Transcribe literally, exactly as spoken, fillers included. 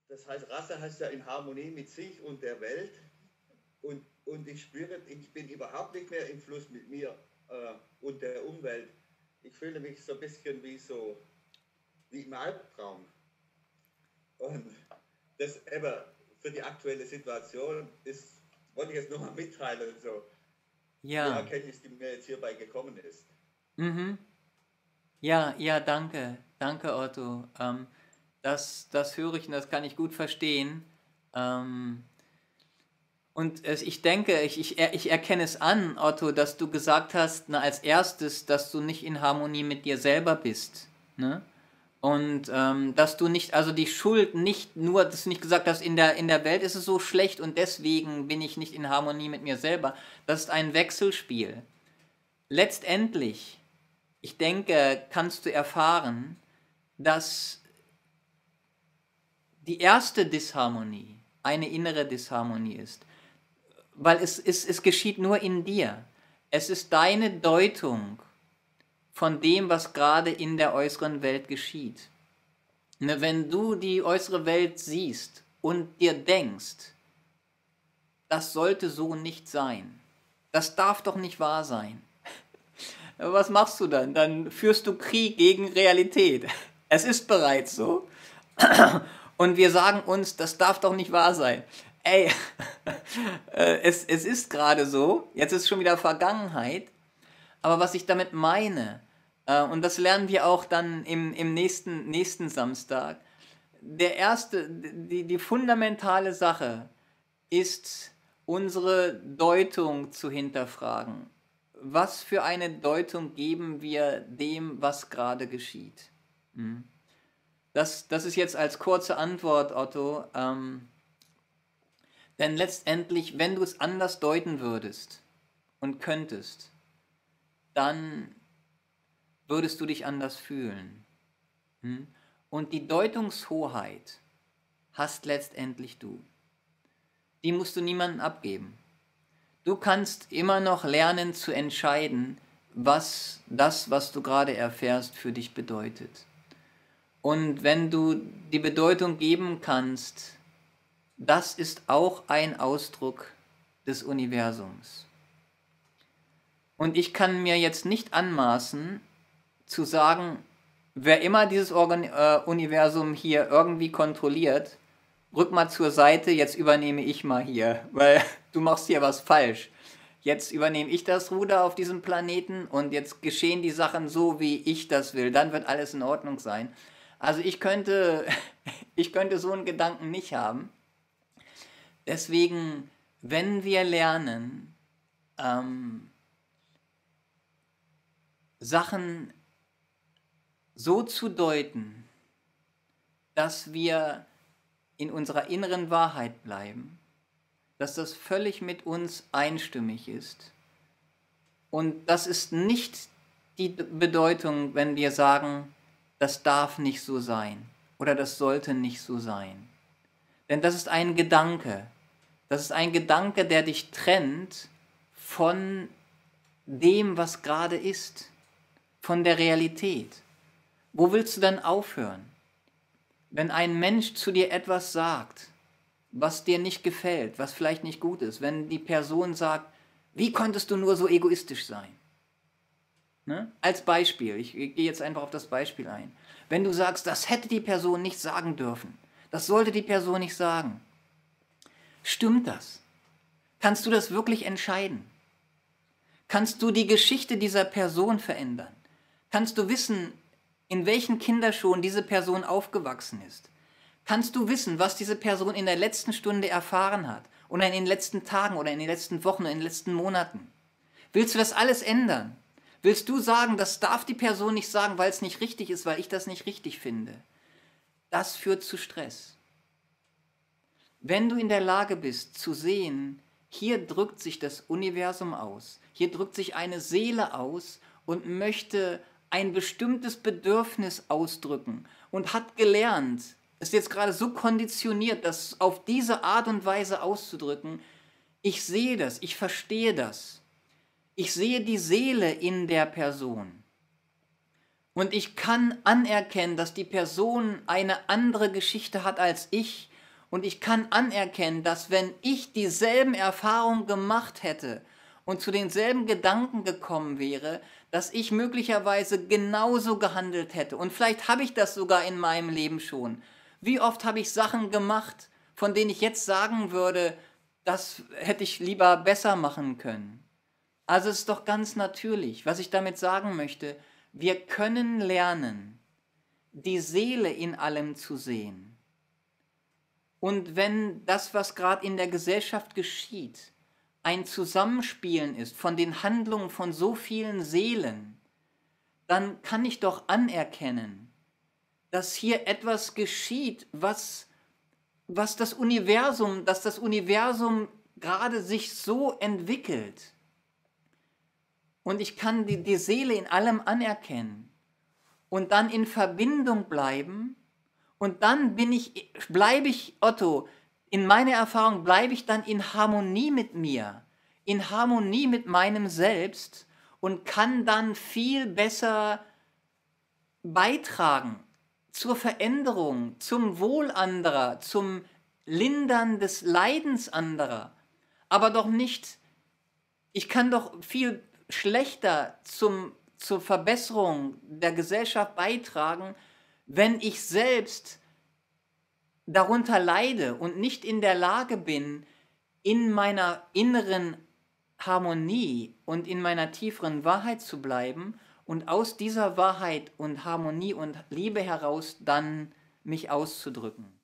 das heißt, Rasse heißt ja in Harmonie mit sich und der Welt. Und, und ich spüre, ich bin überhaupt nicht mehr im Fluss mit mir äh, und der Umwelt. Ich fühle mich so ein bisschen wie so, wie im Albtraum. Und das eben für die aktuelle Situation ist, wollte ich jetzt nochmal mitteilen, so eine Ja, Erkenntnis, die mir jetzt hierbei gekommen ist. mhm. Ja, ja, danke. Danke, Otto. Ähm, das, das höre ich und das kann ich gut verstehen. Ähm, und es, ich denke, ich, ich, er- ich erkenne es an, Otto, dass du gesagt hast, na, als erstes, dass du nicht in Harmonie mit dir selber bist. Ne? Und ähm, dass du nicht, also die Schuld nicht nur, dass du nicht gesagt hast, in der, in der Welt ist es so schlecht und deswegen bin ich nicht in Harmonie mit mir selber. Das ist ein Wechselspiel. Letztendlich, ich denke, kannst du erfahren, dass die erste Disharmonie eine innere Disharmonie ist, weil es, es, es geschieht nur in dir. Es ist deine Deutung von dem, was gerade in der äußeren Welt geschieht. Ne, wenn du die äußere Welt siehst und dir denkst, das sollte so nicht sein, das darf doch nicht wahr sein, was machst du dann? Dann führst du Krieg gegen Realität. Es ist bereits so. Und wir sagen uns, das darf doch nicht wahr sein. Ey, äh, es, es ist gerade so, jetzt ist schon wieder Vergangenheit, aber was ich damit meine, äh, und das lernen wir auch dann im, im nächsten, nächsten Samstag, der erste, die, die fundamentale Sache ist, unsere Deutung zu hinterfragen. Was für eine Deutung geben wir dem, was gerade geschieht? Hm. Das, das ist jetzt als kurze Antwort, Otto. Ähm, denn letztendlich, wenn du es anders deuten würdest und könntest, dann würdest du dich anders fühlen. Hm? Und die Deutungshoheit hast letztendlich du. Die musst du niemandem abgeben. Du kannst immer noch lernen zu entscheiden, was das, was du gerade erfährst, für dich bedeutet. Und wenn du die Bedeutung geben kannst, das ist auch ein Ausdruck des Universums. Und ich kann mir jetzt nicht anmaßen, zu sagen, wer immer dieses Organ äh, Universum hier irgendwie kontrolliert, rück mal zur Seite, jetzt übernehme ich mal hier, weil du machst hier was falsch. Jetzt übernehme ich das Ruder auf diesem Planeten und jetzt geschehen die Sachen so, wie ich das will. Dann wird alles in Ordnung sein. Also ich könnte, ich könnte so einen Gedanken nicht haben. Deswegen, wenn wir lernen, ähm, Sachen so zu deuten, dass wir in unserer inneren Wahrheit bleiben, dass das völlig mit uns einstimmig ist. Und das ist nicht die Bedeutung, wenn wir sagen, das darf nicht so sein oder das sollte nicht so sein. Denn das ist ein Gedanke. Das ist ein Gedanke, der dich trennt von dem, was gerade ist, von der Realität. Wo willst du dann aufhören? Wenn ein Mensch zu dir etwas sagt, was dir nicht gefällt, was vielleicht nicht gut ist, wenn die Person sagt, wie konntest du nur so egoistisch sein? Ne? Als Beispiel, ich gehe jetzt einfach auf das Beispiel ein. Wenn du sagst, das hätte die Person nicht sagen dürfen, das sollte die Person nicht sagen, stimmt das? Kannst du das wirklich entscheiden? Kannst du die Geschichte dieser Person verändern? Kannst du wissen, in welchen Kinderschuhen diese Person aufgewachsen ist? Kannst du wissen, was diese Person in der letzten Stunde erfahren hat oder in den letzten Tagen oder in den letzten Wochen oder in den letzten Monaten? Willst du das alles ändern? Willst du sagen, das darf die Person nicht sagen, weil es nicht richtig ist, weil ich das nicht richtig finde? Das führt zu Stress. Wenn du in der Lage bist zu sehen, hier drückt sich das Universum aus, hier drückt sich eine Seele aus und möchte ein bestimmtes Bedürfnis ausdrücken und hat gelernt, ist jetzt gerade so konditioniert, das auf diese Art und Weise auszudrücken, ich sehe das, ich verstehe das. Ich sehe die Seele in der Person. Und ich kann anerkennen, dass die Person eine andere Geschichte hat als ich Und ich kann anerkennen, dass wenn ich dieselben Erfahrungen gemacht hätte und zu denselben Gedanken gekommen wäre, dass ich möglicherweise genauso gehandelt hätte. Und vielleicht habe ich das sogar in meinem Leben schon. Wie oft habe ich Sachen gemacht, von denen ich jetzt sagen würde, das hätte ich lieber besser machen können. Also es ist doch ganz natürlich, was ich damit sagen möchte, wir können lernen, die Seele in allem zu sehen. Und wenn das, was gerade in der Gesellschaft geschieht, ein Zusammenspielen ist von den Handlungen von so vielen Seelen, dann kann ich doch anerkennen, dass hier etwas geschieht, was, was das Universum, dass das Universum gerade sich so entwickelt. Und ich kann die, die Seele in allem anerkennen und dann in Verbindung bleiben. Und dann bin ich, bleibe ich, Otto, in meiner Erfahrung bleibe ich dann in Harmonie mit mir, in Harmonie mit meinem Selbst und kann dann viel besser beitragen zur Veränderung, zum Wohl anderer, zum Lindern des Leidens anderer. Aber doch nicht, ich kann doch viel schlechter zum, zur Verbesserung der Gesellschaft beitragen, wenn ich selbst darunter leide und nicht in der Lage bin, in meiner inneren Harmonie und in meiner tieferen Wahrheit zu bleiben und aus dieser Wahrheit und Harmonie und Liebe heraus dann mich auszudrücken.